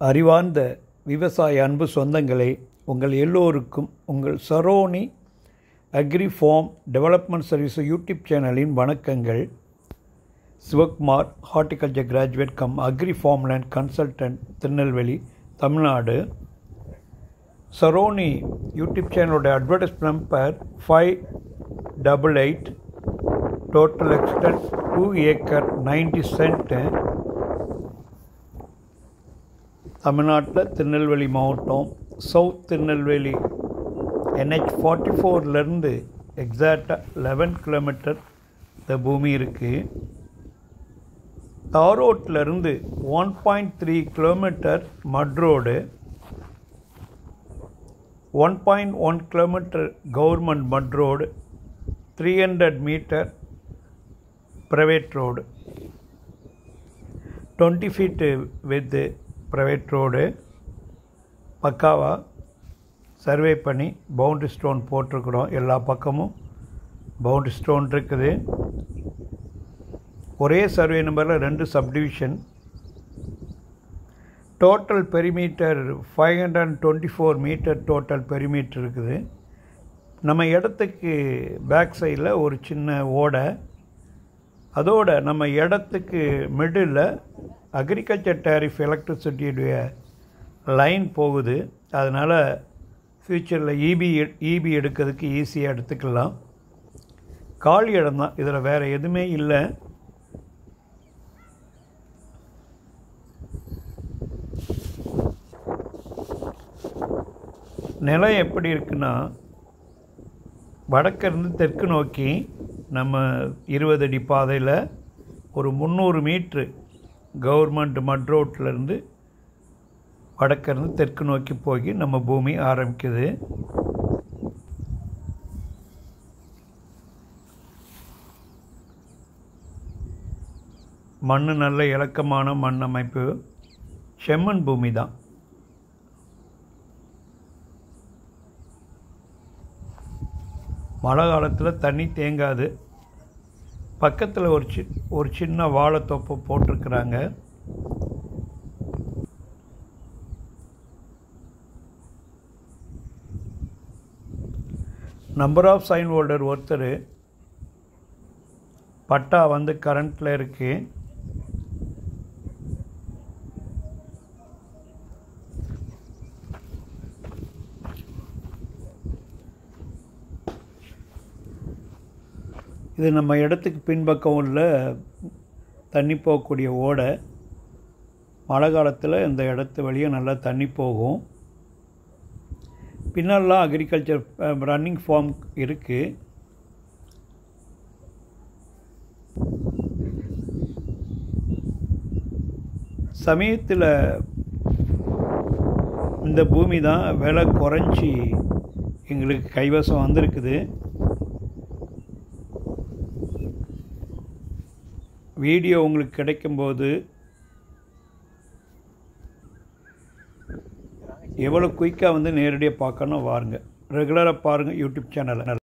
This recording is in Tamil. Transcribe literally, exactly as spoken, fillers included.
அறிவார்ந்த விவசாய அன்பு சொந்தங்களே, உங்கள் எல்லோருக்கும் உங்கள் Saroni agri farm development service YouTube சேனலின் வணக்கங்கள். Sivakumar, horticulture graduate cum agri farm land consultant, Tirunelveli, Tamil Nadu. Saroni YouTube சேனலோட advertisement number five double eight, total extent two acre ninety cent, தமிழ்நாட்டில் திருநெல்வேலி மாவட்டம், சவுத் திருநெல்வேலி என்ஹெச் ஃபார்ட்டி ஃபோர்லேருந்து எக்ஸாக்டாக லெவன் கிலோமீட்டர் இந்த பூமி இருக்குது. தார் ரோட்லேருந்து one point three kilometre mud road, one point one kilometre government mud road, three hundred metre private road, twenty feet width private road. பக்காவாக சர்வே பண்ணி பவுண்ட்ரி ஸ்டோன் போட்டிருக்கிறோம். எல்லா பக்கமும் பவுண்ட்ரி ஸ்டோன் இருக்குது. ஒரே சர்வே நம்பரில் ரெண்டு subdivision. Total perimeter five hundred twenty four metre total perimeter இருக்குது. நம்ம இடத்துக்கு பேக் சைடில் ஒரு சின்ன ஓடை, அதோட நம்ம இடத்துக்கு மிடில் அக்ரிகல்ச்சர் டேரிஃப் எலக்ட்ரிசிட்டியுடைய லைன் போகுது. அதனால் ஃப்யூச்சரில் இபி இபி எடுக்கிறதுக்கு ஈஸியாக எடுத்துக்கலாம். காலி இடம் தான், இதில் வேறு எதுவுமே இல்லை. நிலம் எப்படி இருக்குன்னா, வடக்கிருந்து தெற்கு நோக்கி நம்ம இருபது அடி பாதையில் ஒரு முந்நூறு மீட்ரு கவர்மெண்ட் மட் ரோட்லேருந்து வடக்கிருந்து தெற்கு நோக்கி போய் நம்ம பூமி ஆரம்பிக்குது. மண் நல்ல இலக்கமான மண் அமைப்பு, செம்மண் பூமி தான். மழை காலத்தில் தண்ணி தேங்காது. பக்கத்தில் ஒரு சி ஒரு சின்ன வாழைத்தோப்பு போட்டிருக்கிறாங்க. நம்பர் ஆஃப் சைன் ஹோல்டர் ஒருத்தர். பட்டா வந்து கரண்ட்டில் இருக்குது. இது நம்ம இடத்துக்கு பின்பக்கம் உள்ள தண்ணி போகக்கூடிய ஓடை. மழை காலத்தில் இந்த இடத்து வழியே நல்லா தண்ணி போகும். பின்னாலாம் அக்ரிகல்ச்சர் ரன்னிங் ஃபார்ம் இருக்குது. சமயத்தில் இந்த பூமி தான் விலை குறைஞ்சி எங்களுக்கு கைவசம் வந்திருக்குது. வீடியோ உங்களுக்கு கிடைக்கும்போது எவ்வளோ குயிக்காக வந்து நேரடியாக பார்க்கணும் வாருங்க. ரெகுலராக பாருங்கள் யூடியூப் சேனலை.